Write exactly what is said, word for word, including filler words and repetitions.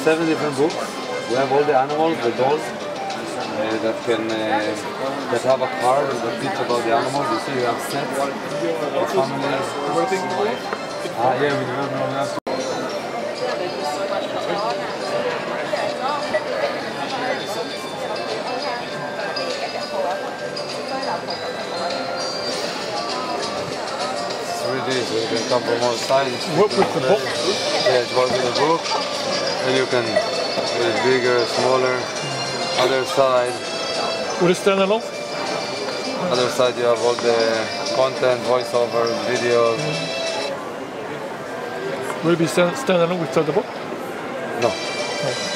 seven different books. We have all the animals, the dolls, uh, that can uh, that have a card that teach about the animals. You see, you have sets, the families. Ah, yeah, we developed we have three D, so you can come from all sides. What with the book? Yeah, it's work with the book. And you can get it bigger, smaller. Other side. Will it stand alone? Other side you have all the content, voiceovers, videos. Will it be stand, stand alone without the book? No. No.